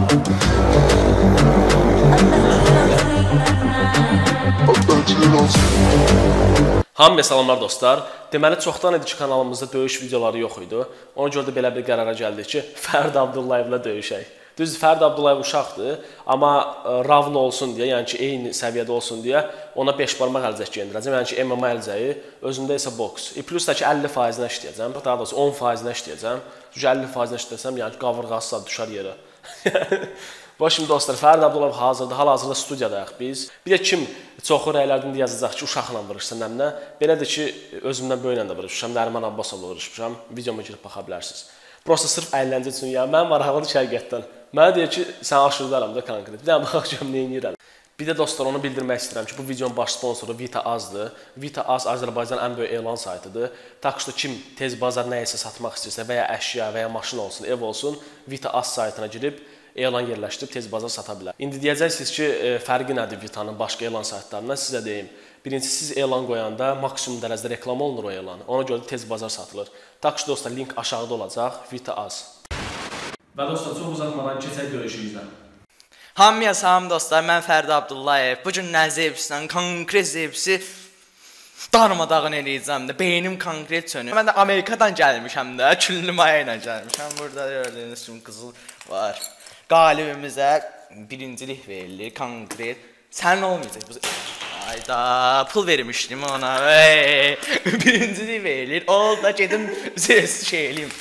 Hamıya salamlar dostlar. Deməli, çoxdan idi ki, kanalımızda döyüş videoları yox idi. Ona görə də belə bir qərara gəldik ki, Fərd Abdullayevlə döyüşək. Düz Fərd Abdullayev uşaqdır, amma ravlı olsun deyə, yəni ki, eyni səviyyədə olsun deyə ona 5 barmaq əlcək geyindirəcəm. Yəni ki, MMA əlcəyi, özümdə isə boks. Plus da ki, 50%-nə işləyəcəm. Daha doğrusu 10%-nə işləyəcəm. Çünki 50%-nə işləsəm, yəni ki, qavırğası düşər yerə. Bax, şimdi dostlar, Fərd Abdullayev hazırda, hal-hazırda studiyadayıq biz. Bir də kim çoxu rəylərdən yazacaq ki, uşaqla vuruşsan əminə. Belədir ki, özümdən böyüklə də vuruşmuşam, Nəriman Abbasovla vuruşmuşam. Videoma girib baxa bilərsiniz. Prosta sırf əyləncə üçün, ya mənim maraqlıdır şərqətdən. Mənə deyir ki, sən aşırdaram da konkret. Bir də baxaq görüm nə edirəm. Bir də dostlar, onu bildirmək istəyirəm ki, bu videonun baş sponsoru Vita Azdır. Vita Az Azərbaycanın ən böyük elan saytıdır. Tak ki, kim tez bazar nəyisə satmaq istəyirsə və ya əşya və ya maşın olsun, ev olsun, Vita Az saytına girib elan yerləşdirib tez bazar sata bilər. İndi deyəcəksiniz ki, fərqi nədir Vita'nın başqa elan saytlarından? Sizə deyim. Birincisi, siz elan qoyanda maksimum dərəcədə reklam olunur o elan. Ona görə tez bazar satılır. Tak ki, dostlar, link aşağıda olacaq. Vita Az. Və dostlar, çox uzatmadan keçək döyüşümüzdən. Hamıya salam dostlar, mən Fərd Abdullayev. Bugün nə zevsindən, konkret zevsi darmadağın eləyəcəm də, beynim konkret sönür. Mən də Amerikadan gəlmişəm də, küllü maya ilə gəlmişəm. Burada gördüyünüz kimi qızıl var. Qalibimizə birincilik verilir, konkret. Sən olmayacaq. Ayda, pul vermişdim ona. Birincilik verilir. Ol da gedim şey eləyim.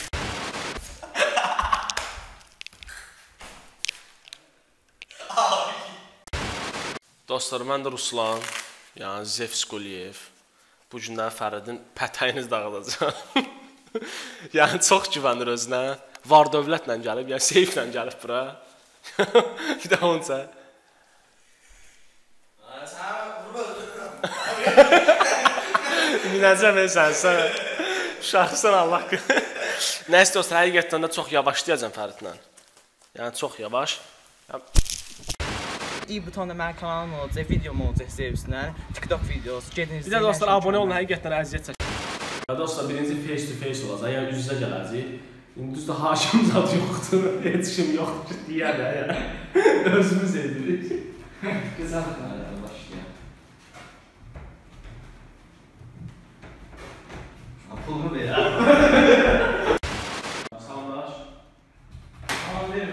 Dostlar, mən də Ruslan, yəni Zevs Quliyev. Bu günlər Fəridin pətəyiniz dağılacaq. Yəni çox güvənir özünə. Var dövlətlə gəlib, yəni seyflə gəlib bura. Bir də onca. Sən vurub öldürürəm. Minəcəm sənsən. Şahsən Allah. Nəysə dostlar, həqiqətdən də çox yavaşlayacam Fəridlə. Yəni çox yavaş. İyi butonda mənim kanalım olacaq, videom olacaq sevsindən, TikTok videosu, gedin izləyin. Bir də dostlar, abunə olun, həqiqətdən əziyyət çəkin. Dostlar, birinci face to face olacaq, yəni üz-üzə gələcək. İndi düzdə hakim zat yoxdur, heç kim yoxdur deyər də, özümüz edirik. Güzel kanallara başlayalım. Pulumu ver. Salamlaş. Salam verin.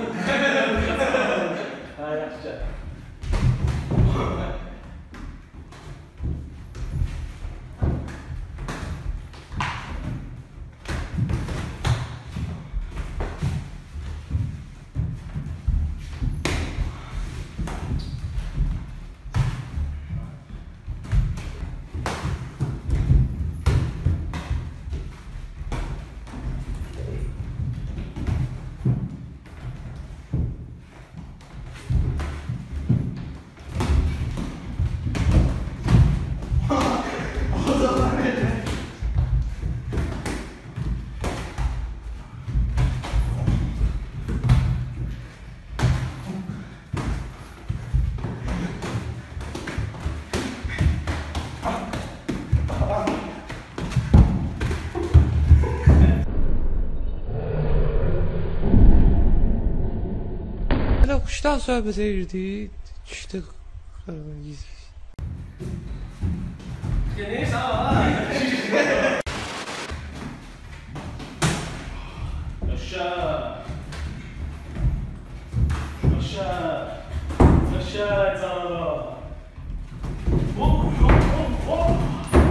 Kuşdan söhbət edirdik, düşdük. Neyse ama. Aşağı. Aşağı. Aşağı canım. Hop hop hop hop.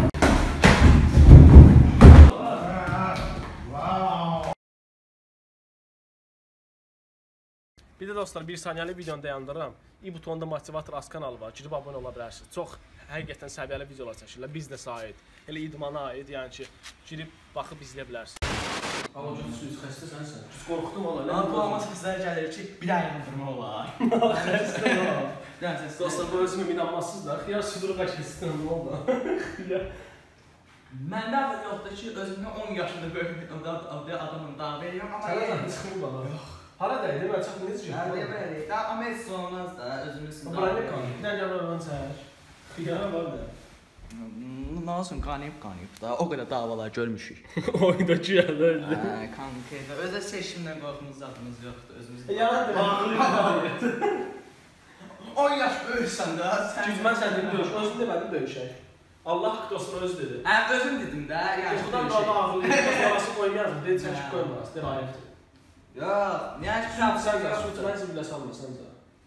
Bir də dostlar, bir saniyəli videonu dayandırıram. İ butonunda motivator az kanalı var, girib abunə ola bilərsiniz. Çox həqiqətən səviyyəli videolar çəkirlər, biznesə aid, elə idmana aid, yəni ki, girib baxıb izləyə bilərsiniz. Alacaq su iç, xəstə sənsən. Qorxdum ona. Bu ama səslər gəlir ki, bir ay yandırma olar. Xəstə olar. Dostlar, bu özümü inanmazsınız da, xiyar suduruqa keçsin, nə oldu? Məndə adı yoxdur ki, özümdən 10 yaşında böyük adamın daha verirəm, amma... Sənə çıxmır bana. Yox. Haradaydı, mən çıxmır, necə çıxmır? Hərdə bəli, amma heç olmaz da, özümüz... Buraya ne qalır? Bir dənə gəl oradan çək. Xiyara var da. Nə olsun, qanıyıb da. O qədər davalar görmüşük. Oyundakı yerdə. Konkret. Özə seçimdən qorxumuz zadımız yoxdur. Özümüz. Yəni 10 yaş böyüksən də. Mən səndən döyüş. Özün demədim döyüşək. Allah haqq dostuna öz dedi. Hə, özüm dedim də. Yəni Xudan qaldı ağıllı. Arası qoymayasın. Dedi çəkib qoymaraz. Deyir ayıbdır. Yox, niyə ki Sən mən zibilə salmırsan da.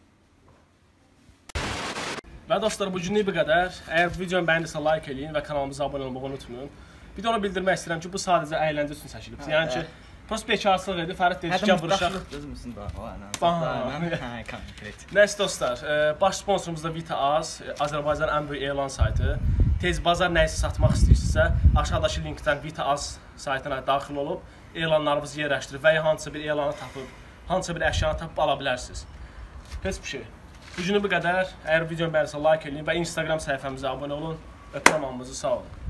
Və dostlar, bu günlük bu qədər. Əgər bu videonu bəyənirsə like eləyin və kanalımıza abunə olmağı unutmayın. Bir də onu bildirmək istəyirəm ki, bu sadəcə əyləncə üçün çəkilib. Yəni ki, prost bekarçılıq idi. Fərid dedi ki, gəl vuruşaq. Özümüzün də. Hə, konkret. Nəysə dostlar, baş sponsorumuz da VitaAz, Azərbaycanın ən böyük elan saytı. Tez bazar nəyisə satmaq istəyirsinizsə, aşağıdakı linkdən VitaAz saytına daxil olub elanlarınızı yerləşdirib və ya hansısa bir elanı tapıb, hansısa bir əşyanı tapıb ala bilərsiniz. Heç bir şey. Bu günü bu qədər. Əgər videonu bəyənirsə like eləyin və Instagram səhifəmizə abunə olun. Öpürəm hamınızı, sağ olun.